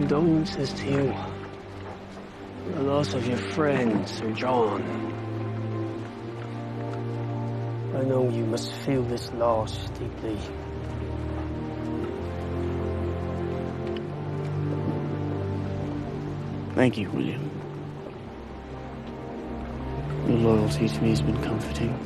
condolences to you. The loss of your friend, Sir John. I know you must feel this loss deeply. Thank you, William. Your loyalty to me has been comforting.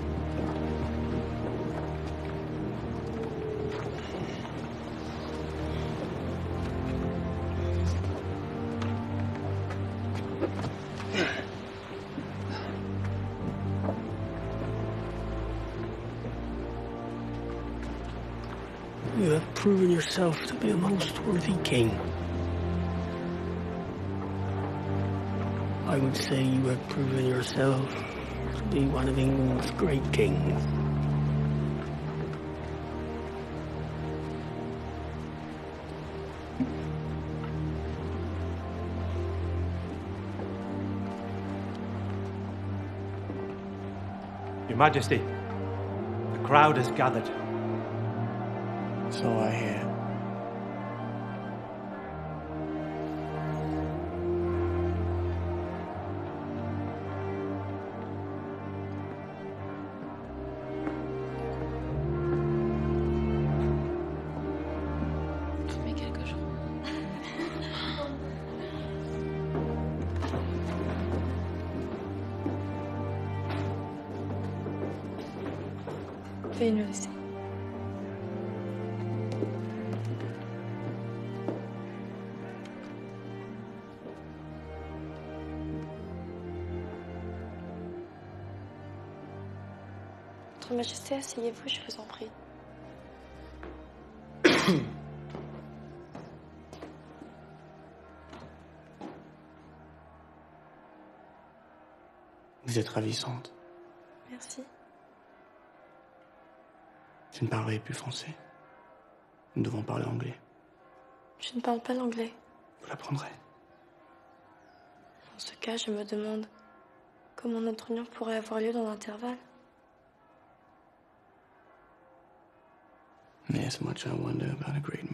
You have proven yourself to be a most worthy king. I would say you have proven yourself to be one of England's great kings. Your Majesty, the crowd has gathered. So I hear. Mais quelques jours. Veuillez nous laisser. Votre Majesté, asseyez-vous, je vous en prie. Vous êtes ravissante. Merci. Je ne parlerai plus français. Nous devons parler anglais. Je ne parle pas l'anglais. Vous l'apprendrez. Dans ce cas, je me demande comment notre union pourrait avoir lieu dans l'intervalle. There's much I wonder about a great